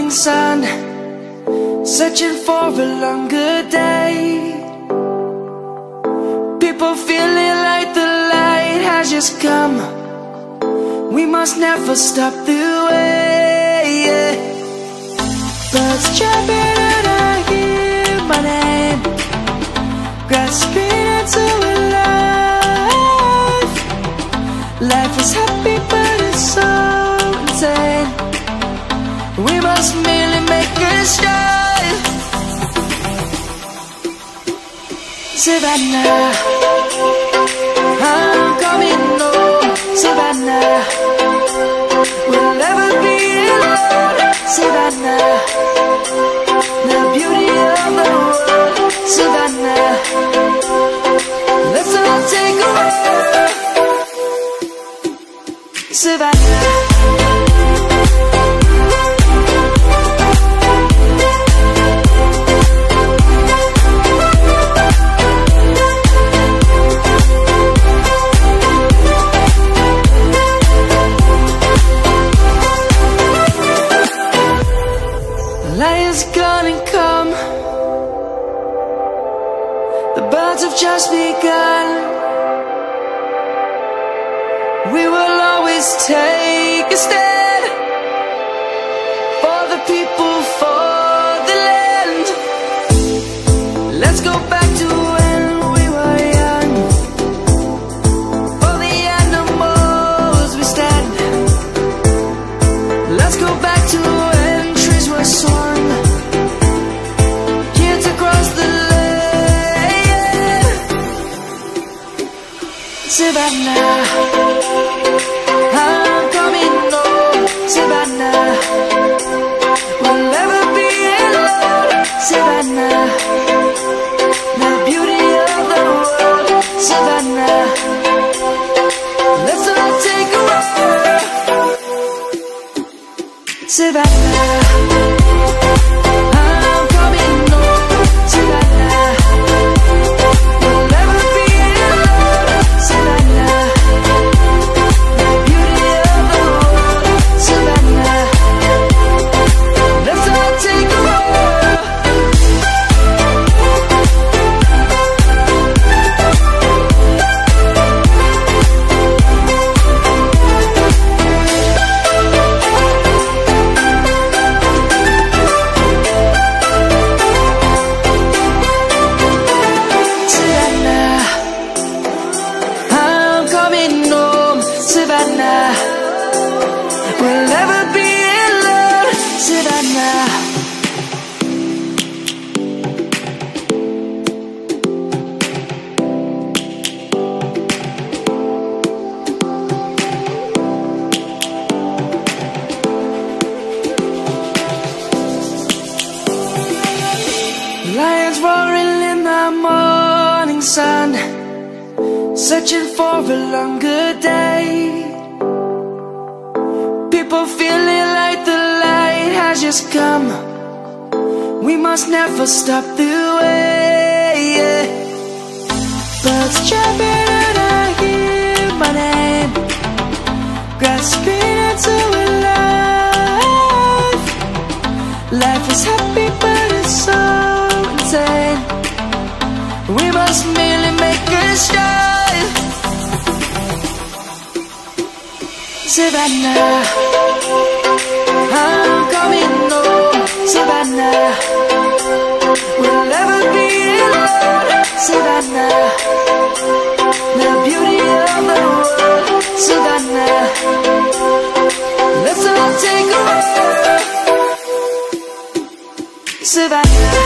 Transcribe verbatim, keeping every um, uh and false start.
morning sun, searching for a longer day. People feeling like the light has just come. We must never stop the way, yeah. Birds chirping and I hear my name, grasping into a life. Life is happy but it's so insane. We must merely make a start. Savannah, I'm coming home. Savannah, we'll never be alone. Savannah, the beauty of the world. Savannah, let's all take a walk. Savannah. Lion's gonna come. The birds have just begun. We will always take a stand for the people, for the land. Let's go back to when we were young. For the animals we stand. Let's go back to when trees were swung. Savannah, I'm coming home. Savannah, we'll never be alone. Savannah, the beauty of the world. Savannah, let's all take a walk. Savannah, I'm coming home. Savannah, we'll never be alone. Savannah, the beauty of the world. Savannah, let's all take a walk. Savannah, I'm coming home. Savannah, we'll never be alone. Savannah. Lions roaring in the morning sun, searching for a longer day. People feeling like the light has just come. We must never stop the way, yeah. Birds chirping and I hear my name, grasping into a life. Life is happy but it's so insane. We must merely make a start. Savannah, I'm coming home. Savannah, we'll never be alone. Savannah, the beauty of the world. Savannah, let's all take a walk. Savannah.